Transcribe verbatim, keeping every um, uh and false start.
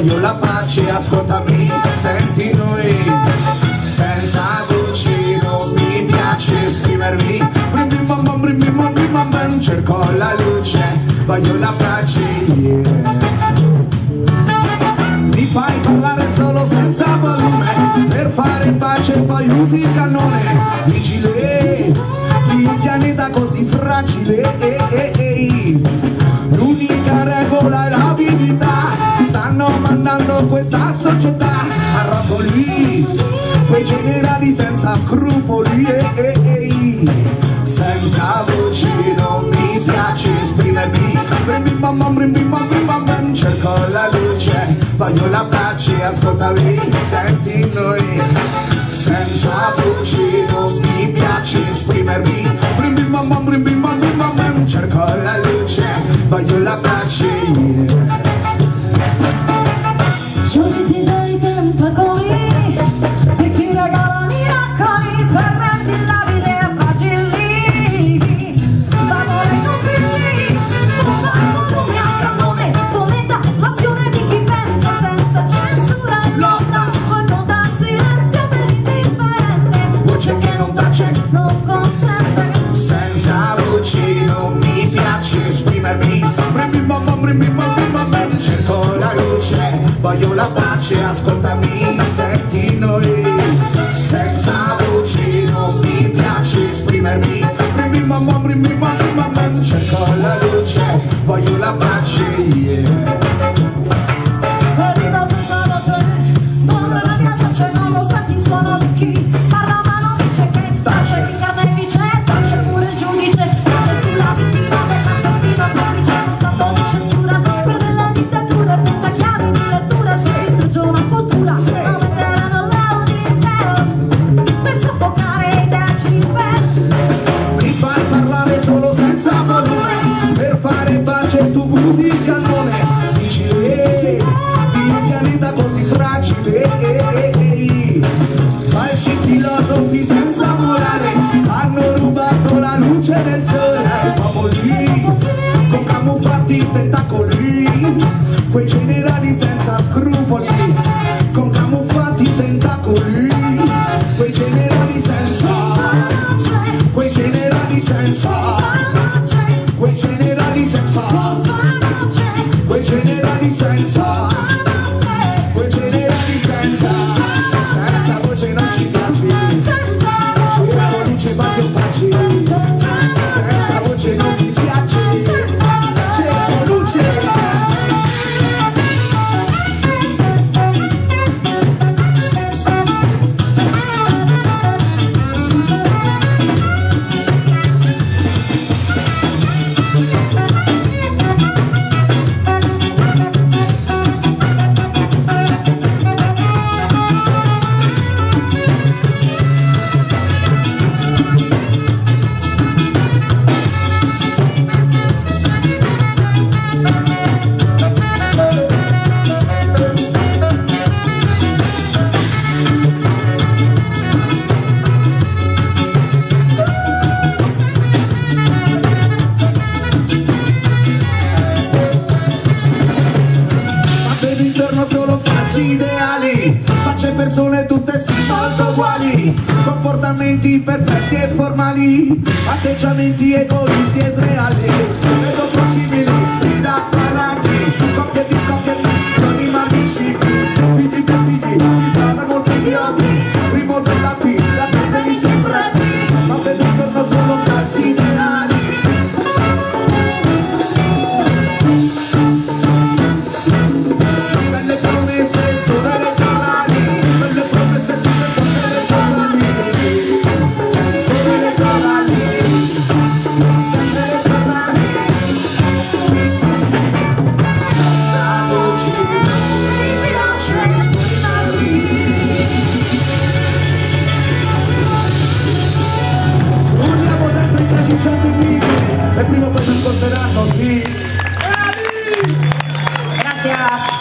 voglio la pace, ascoltami, senti noi, senza voci non mi piace esprimermi, cerco la luce, voglio la pace, yeah. Mi fai parlare solo senza volume, per fare pace poi usi il cannone, vigile, di un pianeta così fragile, eh, eh, eh. L'unica regola è l'abilità, stanno mandando questa società a rotoli, quei generali senza scrupoli, eh, eh, eh. Senza voci non mi piace esprimermi, cerco la luce, voglio la pace, ascoltami, senti noi, senza voci non mi piace esprimermi, cerco la luce, voglio la pace, yeah. Giorni ti dai tempo così, e ti regala miracoli per renderti labile e fragili, d'amore non figli, un volume a cannone, fomenta l'azione di chi pensa senza censura, lotta contro il silenzio dell'indifferente, voce che non tace, non consente, senza voci non mi piace esprimermi, cerco la luce, voglio la pace, ascoltami, senti noi, senza voci non mi piace esprimermi, cerco la luce, voglio la pace, yeah. Vedo senza voce, non la mia voce, non lo senti il suono di chi parla ma non dice che tace il carnefice, tace pure il giudice, tace sulla vittima dell'assassino complice, uno stato di censura per delle dittature senza chiavi di lettura, si distrugge una cultura, non metteranno l'audio per soffocare i decibel. Mi fai parlare solo senza volume, per fare pace tu usi il cannone, vigile, di un pianeta così fragile, eh, eh, eh. Falsi filosofi senza morale, hanno rubato la luce del sole, popoli, con camuffati tentacoli, quei generali senza scrupoli, con camuffati tentacoli, quei generali senza, quei generali senza, quei generali senza, quei generali senza, quei generali senza, senza voce non ci piace, cerco luce voglio pace, senza voce non mi piace, cerco luce. Solo falsi ideali, facce persone tutte sì molto uguali, comportamenti perfetti e formali, atteggiamenti egoisti e sreali, vedo possibili, inapparati, coppie di coppie di animalici, figli di figli, mi stanno molto idioti, rimodellati, la pelle li sembrati, ma vedo intorno solo falsi ideali. E prima o poi ci ascolteranno, sì. Grazie.